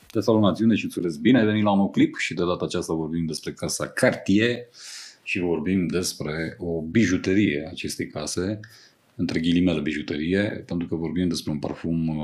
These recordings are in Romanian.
Te salut, națiune, și îți urez bine ai venit la un nou clip și de data aceasta vorbim despre casa Cartier și vorbim despre o bijuterie a acestei case, între ghilimele bijuterie, pentru că vorbim despre un parfum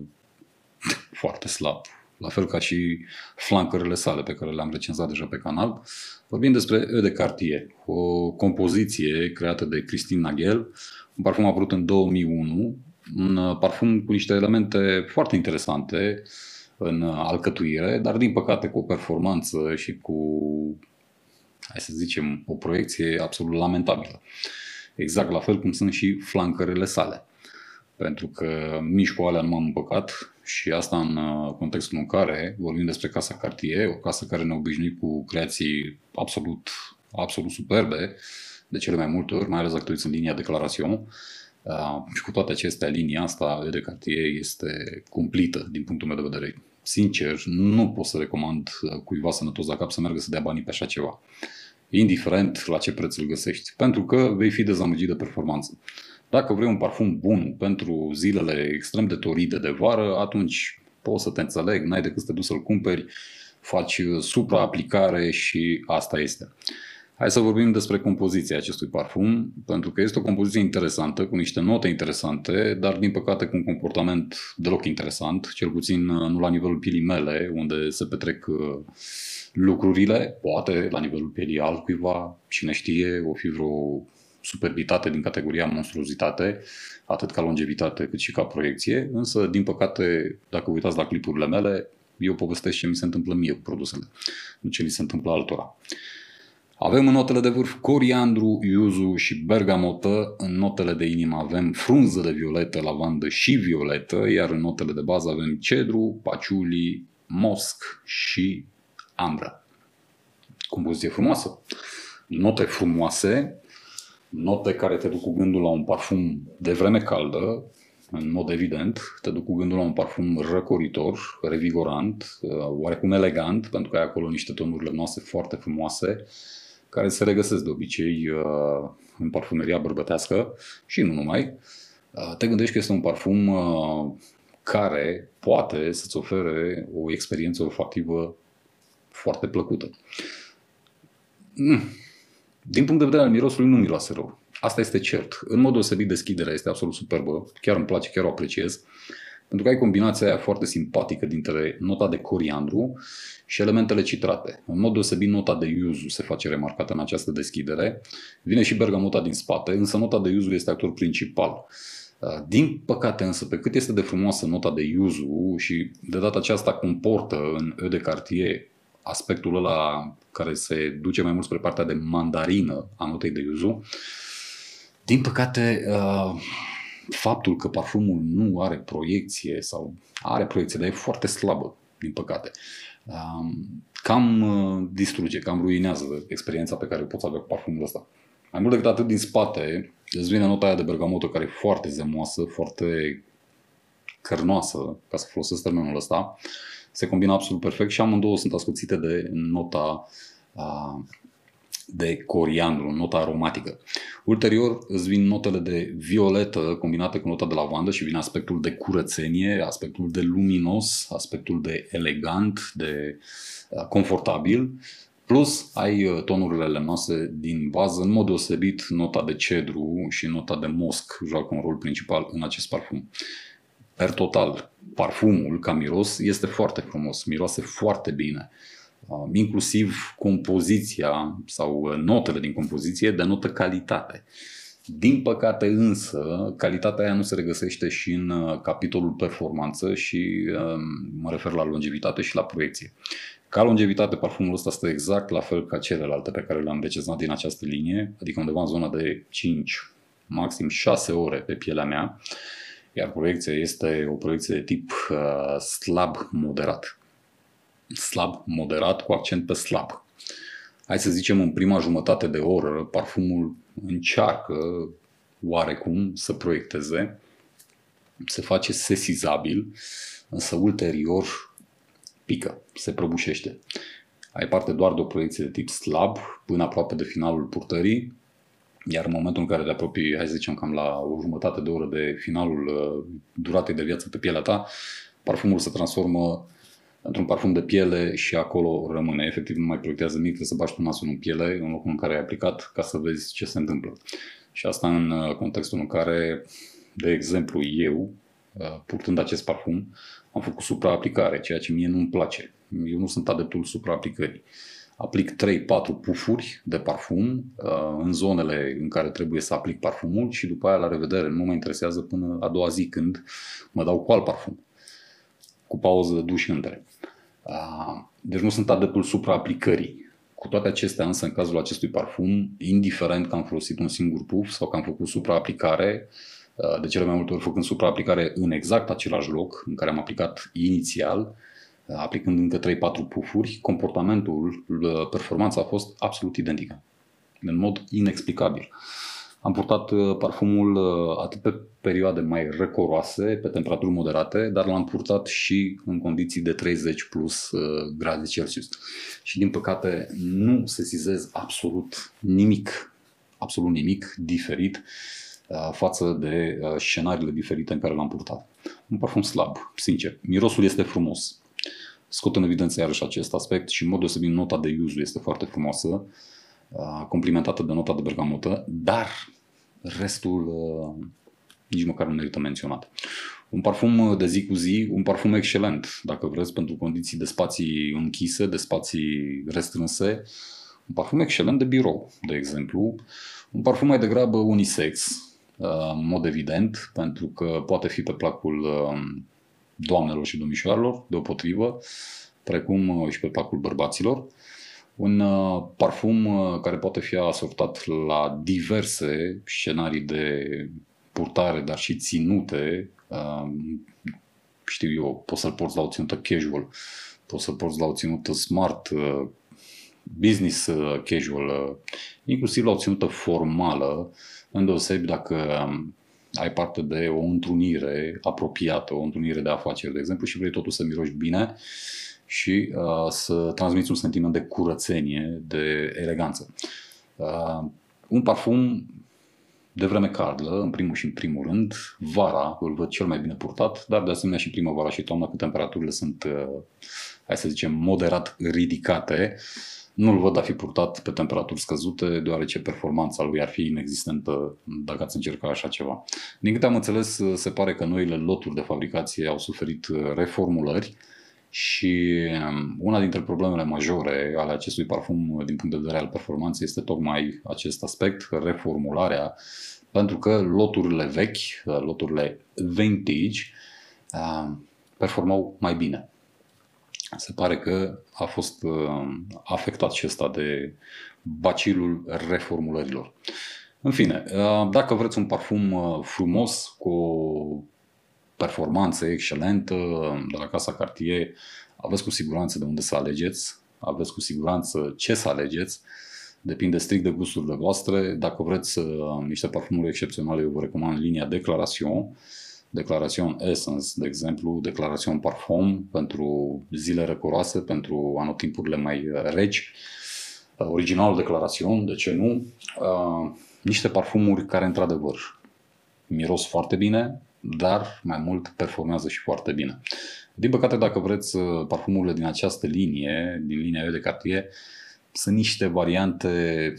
foarte slab, la fel ca și flancărele sale pe care le-am recenzat deja pe canal. Vorbim despre Eau de Cartier, o compoziție creată de Christine Nagel, un parfum apărut în 2001, un parfum cu niște elemente foarte interesante în alcătuire, dar din păcate cu o performanță și cu, hai să zicem, o proiecție absolut lamentabilă. Exact la fel cum sunt și flancărele sale. Pentru că nici cu alea nu m-am împăcat și asta în contextul în care vorbim despre Casa Cartier, o casă care ne-a obișnuit cu creații absolut superbe, de cele mai multe ori, mai ales dacă uiți în linia Declaration. Și cu toate acestea, linia asta de Cartier este cumplită din punctul meu de vedere. Sincer, nu pot să recomand cuiva sănătos la cap să meargă să dea banii pe așa ceva, indiferent la ce preț îl găsești, pentru că vei fi dezamăgit de performanță. Dacă vrei un parfum bun pentru zilele extrem de toride de vară, atunci poți să te înțeleg, n-ai decât să te duci să-l cumperi, faci supraaplicare și asta este. Hai să vorbim despre compoziția acestui parfum, pentru că este o compoziție interesantă, cu niște note interesante, dar din păcate cu un comportament deloc interesant, cel puțin nu la nivelul pielii mele, unde se petrec lucrurile, poate la nivelul pielii altcuiva, cine știe, o fi vreo superbitate din categoria monstruozitate, atât ca longevitate cât și ca proiecție, însă, din păcate, dacă uitați la clipurile mele, eu povestesc ce mi se întâmplă mie cu produsele, nu ce mi se întâmplă altora. Avem în notele de vârf coriandru, yuzu și bergamotă, în notele de inimă avem frunză de violetă, lavandă și violetă, iar în notele de bază avem cedru, paciuli, mosc și ambră. Compoziție frumoasă, note frumoase, note care te duc cu gândul la un parfum de vreme caldă, în mod evident, te duc cu gândul la un parfum răcoritor, revigorant, oarecum elegant, pentru că ai acolo niște tonuri lemnoase foarte frumoase, care se regăsesc de obicei în parfumeria bărbătească și nu numai. Te gândești că este un parfum care poate să-ți ofere o experiență olfactivă foarte plăcută. Din punct de vedere al mirosului, nu miroase rău. Asta este cert. În mod deosebit, deschiderea este absolut superbă. Chiar îmi place, chiar o apreciez. Pentru că ai combinația aia foarte simpatică dintre nota de coriandru și elementele citrate. În mod deosebit, nota de yuzu se face remarcată în această deschidere. Vine și bergamota din spate, însă nota de yuzu este actor principal. Din păcate însă, pe cât este de frumoasă nota de yuzu și de data aceasta comportă în Eau de Cartier aspectul ăla care se duce mai mult spre partea de mandarină a notei de yuzu, din păcate, faptul că parfumul nu are proiecție sau are proiecție, dar e foarte slabă, din păcate, cam distruge, cam ruinează experiența pe care o poți avea cu parfumul ăsta. Mai mult decât atât, din spate îți vine nota aia de bergamotă, care e foarte zemoasă, foarte cărnoasă, ca să folosesc termenul ăsta. Se combină absolut perfect și amândouă sunt ascuțite de nota de coriandru, nota aromatică. Ulterior îți vin notele de violetă combinate cu nota de lavandă și vine aspectul de curățenie, aspectul de luminos, aspectul de elegant, de confortabil. Plus ai tonurile lemnoase din bază, în mod deosebit nota de cedru și nota de mosc joacă un rol principal în acest parfum. Per total, parfumul ca miros este foarte frumos, miroase foarte bine. Inclusiv compoziția sau notele din compoziție denotă calitate. Din păcate însă, calitatea aia nu se regăsește și în capitolul performanță și mă refer la longevitate și la proiecție. Ca longevitate, parfumul ăsta stă exact la fel ca celelalte pe care le-am recenzat din această linie, adică undeva în zona de 5, maxim 6 ore pe pielea mea, iar proiecția este o proiecție de tip slab-moderat. Slab-moderat cu accent pe slab. Hai să zicem, în prima jumătate de oră, parfumul încearcă oarecum să proiecteze, se face sesizabil, însă ulterior pică, se prăbușește. Ai parte doar de o proiecție de tip slab până aproape de finalul purtării, iar în momentul în care te apropii, hai să zicem, cam la o jumătate de oră de finalul duratei de viață pe pielea ta, parfumul se transformă într-un parfum de piele și acolo rămâne. Efectiv nu mai proiectează nimic, trebuie să bagi tu nasul în piele, în locul în care ai aplicat, ca să vezi ce se întâmplă. Și asta în contextul în care, de exemplu, eu, purtând acest parfum, am făcut supraaplicare, ceea ce mie nu-mi place. Eu nu sunt adeptul supraaplicării. Aplic 3-4 pufuri de parfum în zonele în care trebuie să aplic parfumul și după aia la revedere. Nu mă interesează până a doua zi când mă dau cu alt parfum, cu pauză de duș între. Deci nu sunt adeptul supraaplicării. Cu toate acestea, însă, în cazul acestui parfum, indiferent că am folosit un singur puf sau că am făcut supraaplicare, de cele mai multe ori făcând supraaplicare în exact același loc în care am aplicat inițial, aplicând încă 3-4 pufuri, comportamentul, performanța a fost absolut identică, în mod inexplicabil. Am purtat parfumul atât pe perioade mai răcoroase, pe temperaturi moderate, dar l-am purtat și în condiții de 30 plus grade Celsius. Și din păcate nu sesizez absolut nimic diferit față de scenariile diferite în care l-am purtat. Un parfum slab, sincer. Mirosul este frumos. Scot în evidență iarăși acest aspect și în mod deosebit nota de yuzu este foarte frumoasă, complimentată de nota de bergamotă, dar restul nici măcar nu merită menționat. Un parfum de zi cu zi, un parfum excelent, dacă vreți, pentru condiții de spații închise, de spații restrânse. Un parfum excelent de birou, de exemplu. Un parfum mai degrabă unisex, în mod evident, pentru că poate fi pe placul doamnelor și domnișoarelor, deopotrivă, precum și pe placul bărbaților. Un parfum care poate fi asortat la diverse scenarii de purtare, dar și ținute. Știu eu, poți să-l porți la o ținută casual, poți să-l porți la o ținută smart, business casual, inclusiv la o ținută formală, îndeosebi dacă ai parte de o întrunire apropiată, o întrunire de afaceri, de exemplu, și vrei totul să miroși bine și să transmiți un sentiment de curățenie, de eleganță. Un parfum de vreme caldă, în primul și în primul rând, vara îl văd cel mai bine purtat, dar de asemenea și primăvara și toamna, când temperaturile sunt, hai să zicem, moderat ridicate, nu-l văd a fi purtat pe temperaturi scăzute, deoarece performanța lui ar fi inexistentă dacă ați încerca așa ceva. Din câte am înțeles, se pare că noile loturi de fabricație au suferit reformulări și una dintre problemele majore ale acestui parfum din punct de vedere al performanței este tocmai acest aspect, reformularea, pentru că loturile vechi, loturile vintage, performau mai bine. Se pare că a fost afectat acesta de bacilul reformulărilor. În fine, dacă vreți un parfum frumos, cu o performanță excelentă, de la Casa Cartier, aveți cu siguranță de unde să alegeți, aveți cu siguranță ce să alegeți, depinde strict de gusturile voastre. Dacă vreți niște parfumuri excepționale, eu vă recomand linia Declaration Essence, de exemplu, Declaration Parfum pentru zile răcoroase, pentru anotimpurile mai reci, original Declaration, de ce nu, niște parfumuri care într-adevăr miros foarte bine, dar mai mult performează și foarte bine. Din păcate, dacă vreți parfumurile din această linie, din linia Eau de Cartier, sunt niște variante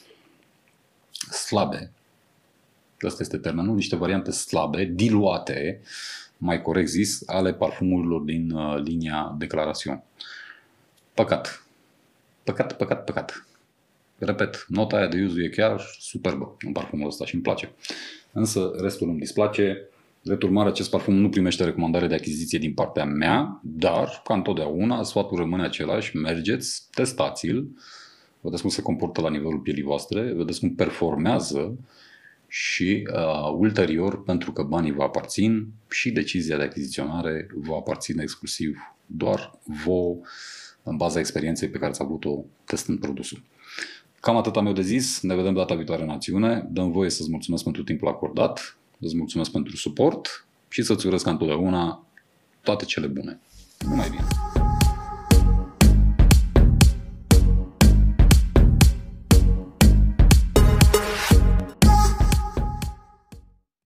slabe. Asta este termenul, niște variante slabe, diluate, mai corect zis, ale parfumurilor din linia Declaration. Păcat. Păcat. Repet, nota aia de yuzu e chiar superbă în parfumul ăsta și îmi place. Însă restul îmi displace. Drept urmare, acest parfum nu primește recomandare de achiziție din partea mea, dar, ca întotdeauna, sfatul rămâne același. Mergeți, testați-l, vedeți cum se comportă la nivelul pielii voastre, vedeți cum performează și ulterior, pentru că banii vă aparțin și decizia de achiziționare vă aparține exclusiv doar vouă, în baza experienței pe care ați avut-o testând produsul. Cam atât am eu de zis, ne vedem data viitoare în acțiune. Dă-mi voie să-ți mulțumesc pentru timpul acordat, îți mulțumesc pentru suport și să-ți urez ca întotdeauna toate cele bune. Numai bine!